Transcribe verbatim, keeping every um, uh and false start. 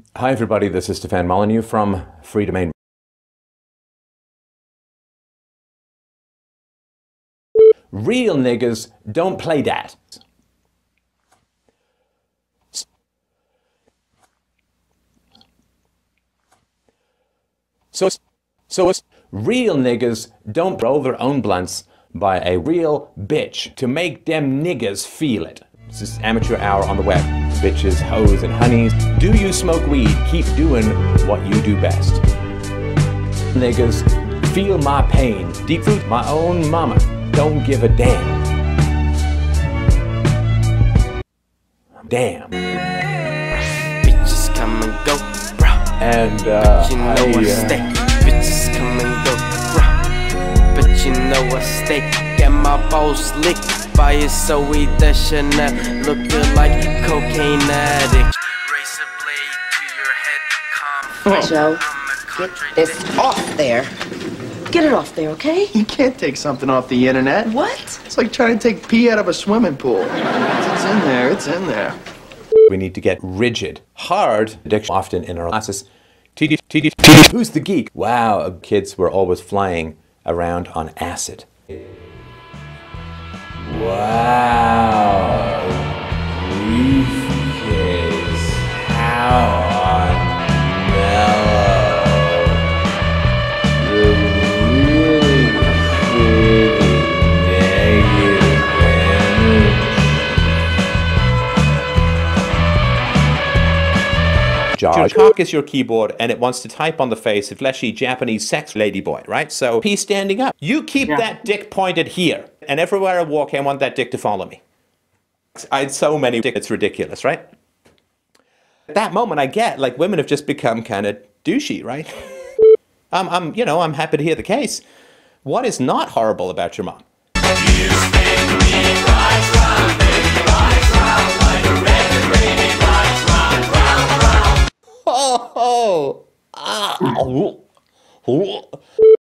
Hi everybody, this is Stefan Molyneux from Freedomain. Real niggas don't play that. So, so it's real niggas don't roll their own blunts by a real bitch to make them niggas feel it. This is Amateur Hour on the web. Bitches, hoes, and honeys. Do you smoke weed? Keep doing what you do best. Niggas, feel my pain. Deep fruit, my own mama. Don't give a damn. Damn. Bitches come and go, bro. And uh, you know I, I uh, stay. Bitches come and go, bro. But you know I stay. Get my balls licked by a Zoe Deschanel, looking like cocaine addict. Razor blade to your head, calm. Joe, get this off there. Get it off there, okay? You can't take something off the internet. What? It's like trying to take pee out of a swimming pool. It's in there, it's in there. We need to get rigid, hard addiction often in our classes. T D, T D, who's the geek? Wow, kids were always flying around on acid. Wow, briefcase, how on mellow. The really pretty negative energy. Your cock is your keyboard and it wants to type on the face of fleshy Japanese sex ladyboy, right? So he's standing up. You keep Yeah. that dick pointed here. And everywhere I walk, I want that dick to follow me. I had so many dicks, it's ridiculous, right? At that moment, I get, like, women have just become kind of douchey, right? I'm, I'm, you know, I'm happy to hear the case. What is not horrible about your mom? Oh, oh, ah, oh, oh.